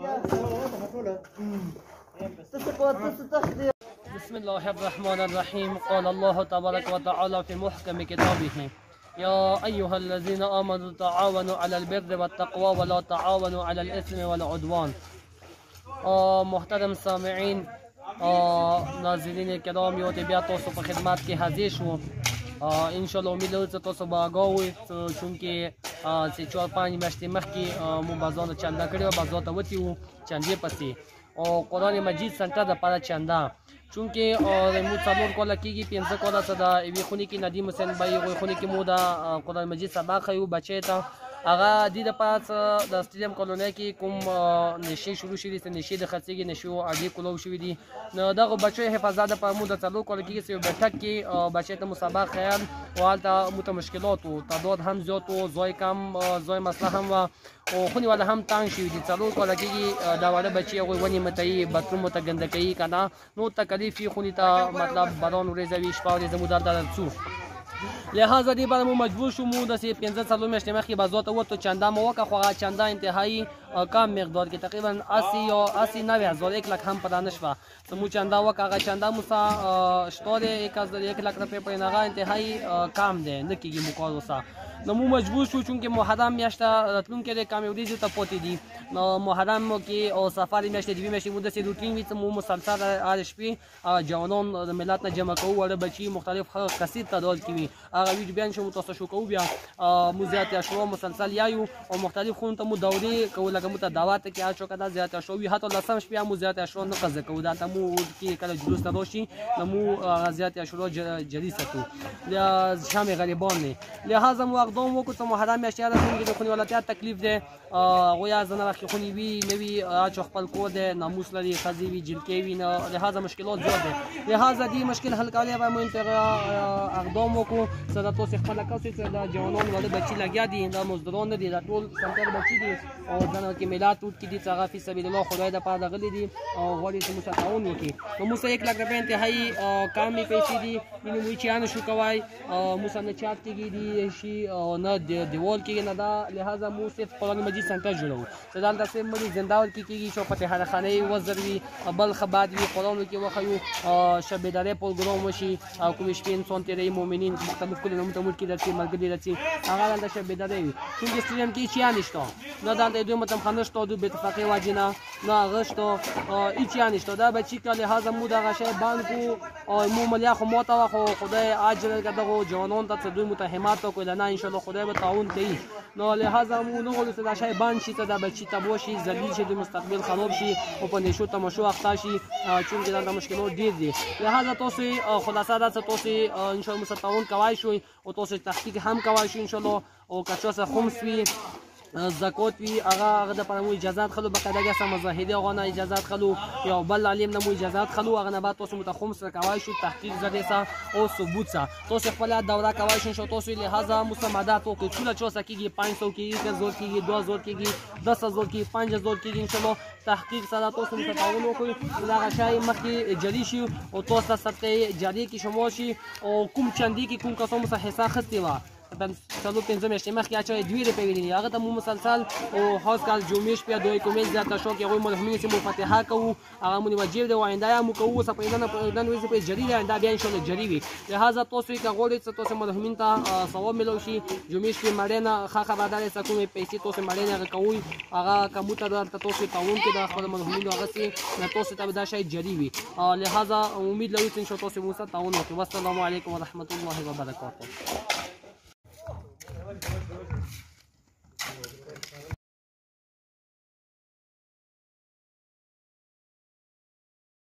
بسم الله الرحمن الرحيم. قال الله تبارك وتعالى في محكم كتابه: يا أيها الذين آمنوا تعاونوا على البر والتقوى ولا تعاونوا على الإثم والعدوان. محترم سامعین ناظرین کرام، یو بیا تاسو په خدمت کې حاضر شو. انشاءالله امید لرو چې تاسو به آگاه وئ، چونکې 4-5 میاشتې مخکې مو بازار چنده کړې وه، بازار ته وتي وو چندې پسې، او قرآن مجید سنټر دپاره چنده، چونکې مو 4 کاله کېږي، 5 کاله څه د یوې خونې کې ندیم حسین بای هغوی خونې کې مو د قرآن مجید سبق ښیو بچی ته. هغه دې دپاره څه د سټیډیم کالونۍ کې کوم نشې شروع شوي دي، نشې د خرڅېږي، نشو عادي کولو شوي دي. نو دغه بچیو حفاظت دپاره مو د 4 کاله کېږي یو بیټک کې بچی ته مو سبق ښیل، او هلته مو ته مشکلات و، تعداد هم زیات و، ځای کم، ځای مسله هم وه، او خونې والا هم تنګ شوي دي. 4 کاله کېږي دا واړه بچي هغوی ونې متوي، باتروم ورته ګنده کوي که نه، نو تکلیف وي خونې ته، مطلب باران ورېځوي، شپه ورېځه مو دلته درڅو. لہذا دې باره مو مجبور شو مو داسې 5-4 میاشتې مخکې بازار ته ووتو، چنده مو وکړه، خو هغه چنده انتهایي کم مقدار کې تقریبا 80-90 هزار، 1 لک هم پرې نه شوه. څه مو چنده وکړه، هغه چنده مو څه شته دی 1 لک روپۍ پرې، هغه انتهایي کم دی، نه کېږي مو کار اوسه. نو مو مجبور شو، چونکې محرم میاشته راتلونکې دی، کمې ورځې ته پاتې دي. نو محرم کې او سفر میاشتې 2 میاشتې مو داسې روټین وي چې مو مسلسل هرې شپې جوانان د ملت نه جمع کوو، واړه بچي مختلف کثیر تعداد کې وي، هغه ویډیو بیان شو مو تاسو شو کوو، بیا مو زیات اشوا مسلسل یایو، او مختلف خونو ته مو دورې کوو، لکه مو ته دعوت کې هر څوک دا زیات اشوا وي، حتی 10 شپې هم مو زیات اشوا نه قضا کوو، دلته مو کې کله جلوس نه راشي نو مو زیات اشوا جری ساتو شام غریبان نه. لہذا مو اقدام وکړو چې محرم میاشتې راتلونکې د خونې ولتیا تکلیف دی، هغوی ځنه وخت خونې وي نه وي، هر چا خپل کور دی، ناموس لري، ښځې وي، جلکې وي، نه لہذا مشکلات زیات دی. لہذا دې مشکل حل کولو لپاره مو اقدام وکړو چې دا تاسو خپله کاسئ چې دا جوانان واړه بچي لګیا دي، دا مزدوران نه دي، دا ټول سنټر بچي دي، او ځنه کې میلاد ټوټ کې دي چې هغه فی سبیل الله خدای دپاره راغلي دي او غواړي چې موږ سره تعاون وکړي. نو موږ سره 1 لک روپۍ انتهایي کمې پیسې دي، یعنې موږ چیا نه شو کوی، موږ سره نه چات کېږي دي شي، نه دیوال کېږي نه دا. لہذا موږ صرف قرآن مجید سنټر جوړوو چې دلته صرف مړي زندهور کې کېږي، چې فتح خانې وزر وي، بلخ باد وي، قرآن کې وښیو، شب بیدارۍ پروګرام وشي، او کومې شپې انسان تېروي، مؤمنین مختلف کلي نومو ته ملک کې درځي، ملګري درځي، هغه دلته شب بیدارۍ وي. چونکې سټیډیم کې هېڅ یې نشته، نه دلته دوی متمخانه شته، دوی بېاتفاقۍ وجې نه، نه هغه شته، هېڅ یې نشته، دا بچي که. لہذا مو دغه شی بند کړو، او مو ملیا خو ماته وه، خو خدای اجر ورکړه دغو جوانانو ته چې دوی مو ته همت وکړو، نه انشاءالله خدای به تعاون کوي. نو لہذا مو نه غواړو چې دا شی بند شي، چې دا بچي تباه شي، ذلیل شي، د مستقبل خراب شي، او په نشو تماشو اخته شي، چونکې دلته مشکلات ډېر دي. لہذا تاسو خلاصه ده چې تاسو انشاءالله موږ سره تعاون کولی شئ، او تاسو تحقیق هم کولی شئ انشاءالله، او که چا سره خمس وي، زکات وي، هغه دپاره مو اجازات خلو، باقاعده ګسه مظاهرې هغه نه اجازات خلو، یا بل عالم نه مو اجازات خلو، هغه نه بعد تاسو مته خمس سره کولی شو، تحقیق ذریعې سره او ثبوت سره تاسو خپله دوره کولی شئ انشاءالله. تاسو لہذا موږ سره مدد وکړئ، ټوله چا سره کېږي 500 کېږي، 1000 کېږي، 2000 کېږي، 10000 کېږي، 5000 کېږي انشاءالله. تحقیق سره تاسو موږ ته تعاون وکړئ، دغه شی مخکې جاري شي، او تاسو ته صدقې جاري کې شمار شي، او کوم چندې کې کوم کسانو څخه حصه اخیستې وه 4-5 میاشتې مخکې هر چا یې 2 روپۍ ویلي، هغه ته مو مسلسل او خاص کال جمعې شپې دوی کومې زیاته شو کې هغوی مرحومینو چې مو فتحه کوو، هغه مو واجب دی، او آینده یې مو کوو، اوسه په نن ورځې پورې جري دی، آینده بیا انشاءالله جري وي. لہذا تاسو که غواړئ چې تاسو مرحومین ته ثواب میلاو شي، جمعې شپې مړی نه ښه خبردار یاست، کومې پیسې تاسو مړی نه هغه کوئ، هغه که مو ته دلته تاسو تعاون کې د خپلو مرحومینو هغسې نه تاسو ته به دا شی جري وي. لہذا امید لرو چې انشاءالله تاسو موږ سره تعاون وکړئ. والسلام علیکم ورحمة الله وبرکاته.